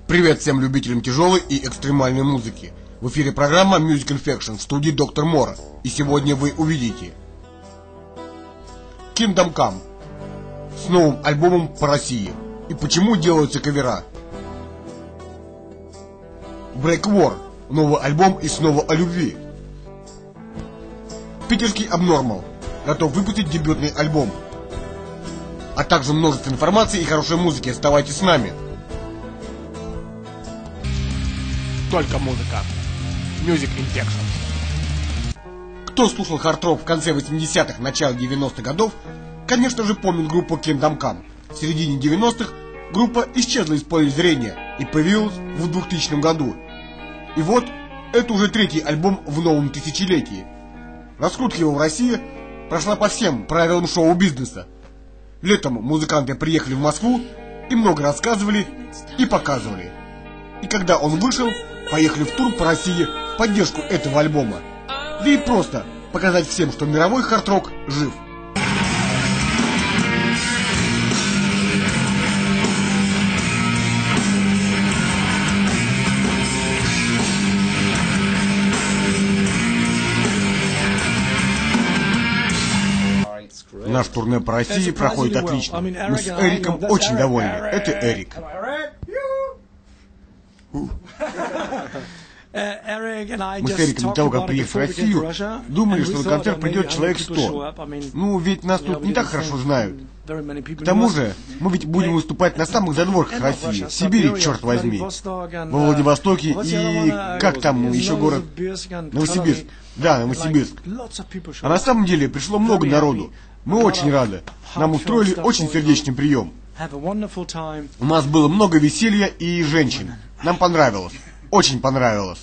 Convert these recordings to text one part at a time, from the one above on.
Привет всем любителям тяжелой и экстремальной музыки. В эфире программа Music Infection в студии Доктор Мора. И сегодня вы увидите Kingdom Come с новым альбомом по России. И почему делаются кавера. Break War, новый альбом и снова о любви. Питерский Abnormal готов выпустить дебютный альбом. А также множество информации и хорошей музыки. Оставайтесь с нами. Только музыка. Music Infection. Кто слушал хард-рок в конце 80-х, начале 90-х годов, конечно же помнит группу Kingdom Come. В середине 90-х группа исчезла из поля зрения и появилась в 2000 году. И вот, это уже третий альбом в новом тысячелетии. Раскрутка его в России прошла по всем правилам шоу-бизнеса. Летом музыканты приехали в Москву и много рассказывали и показывали. И когда он вышел, поехали в тур по России в поддержку этого альбома. Да и просто показать всем, что мировой хард-рок жив. Наш турне по России проходит отлично. Мы с Эриком очень довольны. Это Эрик. Мы с Эриком до того, как приехали в Россию, думали, что на концерт придет человек 100. Ну, ведь нас тут не так хорошо знают. К тому же, мы ведь будем выступать на самых задворках России, в Сибири, черт возьми, во Владивостоке и, как там еще город, Новосибирск. Да, Новосибирск. А на самом деле пришло много народу. Мы очень рады. Нам устроили очень сердечный прием. У нас было много веселья и женщин. Нам понравилось. Очень понравилось.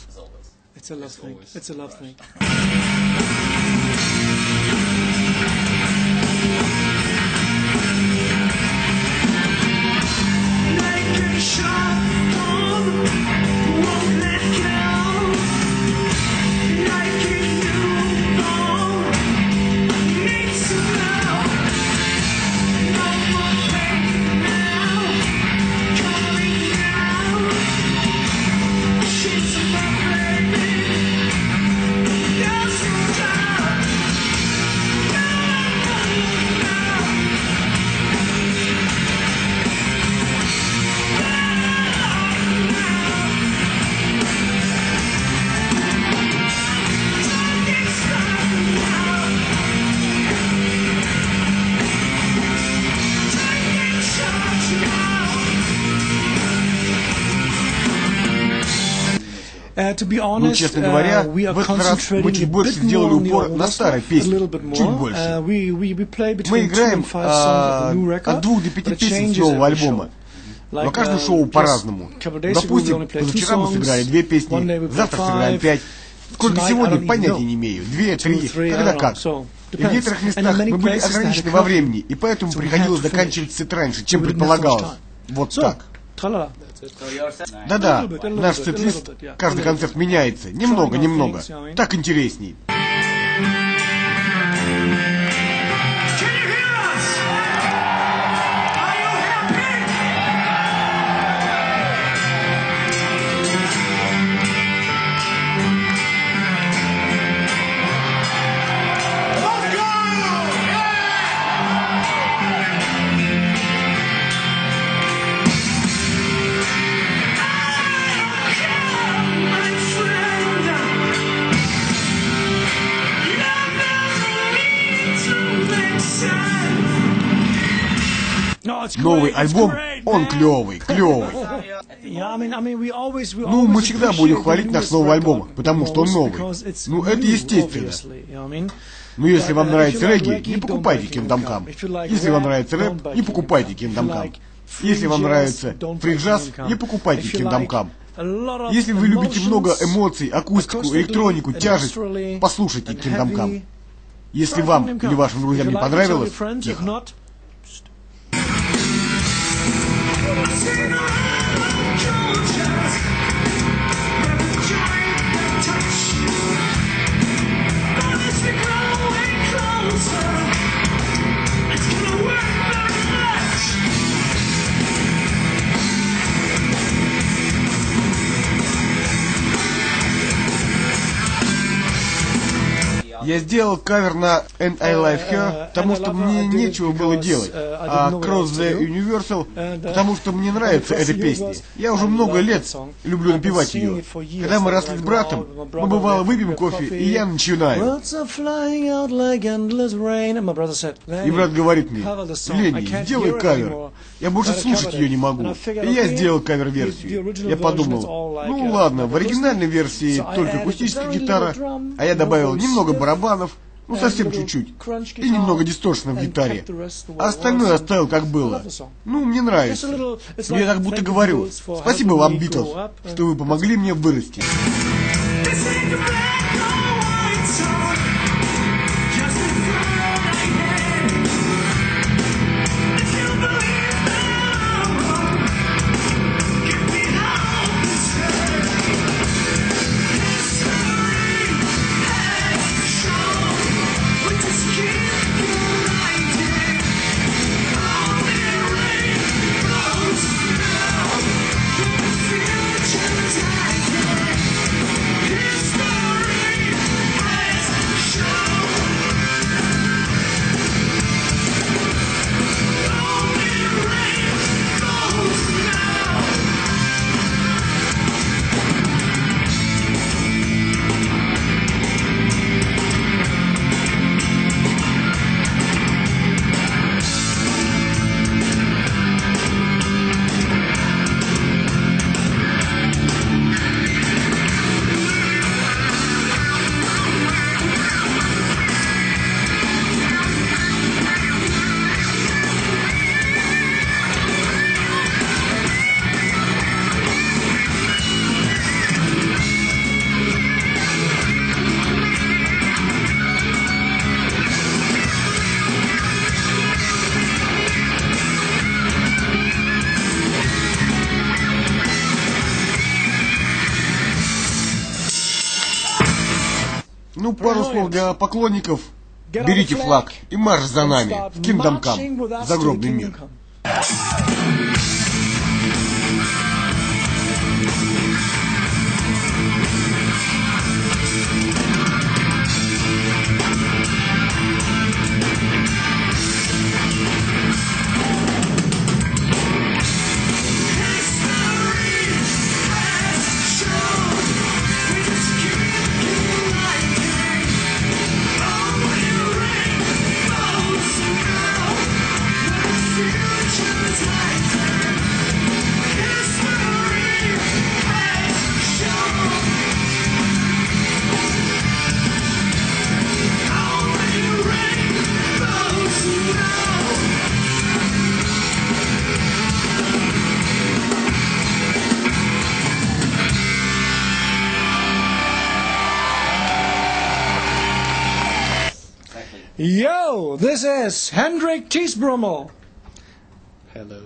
Ну, честно говоря, в этот раз мы чуть больше сделали упор на старые песни. Чуть больше. Мы играем от 2 до 5 песен с нового альбома. Но каждое шоу по-разному. Допустим, позавчера мы сыграли 2 песни, завтра сыграем 5. Сколько сегодня, понятия не имею. 2, 3, когда как. И в некоторых местах мы были ограничены во времени, и поэтому приходилось заканчивать сет раньше, чем предполагалось. Вот так. Да-да, наш сет-лист, каждый концерт меняется. Немного. Так интересней. Новый альбом, он клевый. Ну, мы всегда будем хвалить наш новый альбом, потому что он новый. Ну, это естественно. Но если вам нравится регги, не покупайте Kingdom Come. Если вам нравится рэп, не покупайте Kingdom Come. Если вам нравится фри-джаз, не покупайте Kingdom Come. Если вы любите много эмоций, акустику, электронику, тяжесть, послушайте Kingdom Come. Если вам или вашим друзьям не понравилось, тихо. Я сделал кавер на And I Love Her, потому что мне нечего было делать, а Cross the Universal, потому что мне нравится эта песня. Я уже много лет люблю напевать ее. Когда мы росли с братом, мы бывало выпьем кофе, и я начинаю. И брат говорит мне: Ленни, сделай кавер. Я больше слушать ее не могу. И я сделал кавер-версию. Я подумал, ну ладно, в оригинальной версии только акустическая гитара, а я добавил немного барабанов, ну совсем чуть-чуть, и немного дисторшена в гитаре. А остальное оставил как было. Ну, мне нравится. Я как будто говорю: спасибо вам, Битлз, что вы помогли мне вырасти. Ну, пару слов для поклонников. Берите флаг и марш за нами в Kingdom Come, загробный мир. Yo, this is Hendrik Thiesbrummel. Hello.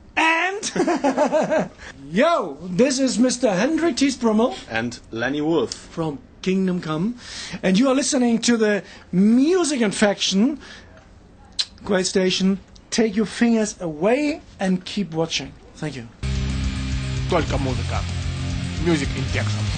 And yo, this is Mr. Hendrik Thiesbrummel And Lenny Wolf from Kingdom Come, and you are listening to the Music Infection. Great station. Take your fingers away and keep watching. Thank you. Только музыка. Music Infection.